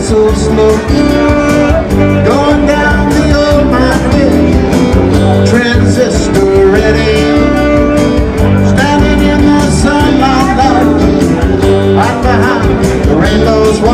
so slow, going down the old highway, transistor ready, standing in the sunlight, right behind the rainbow's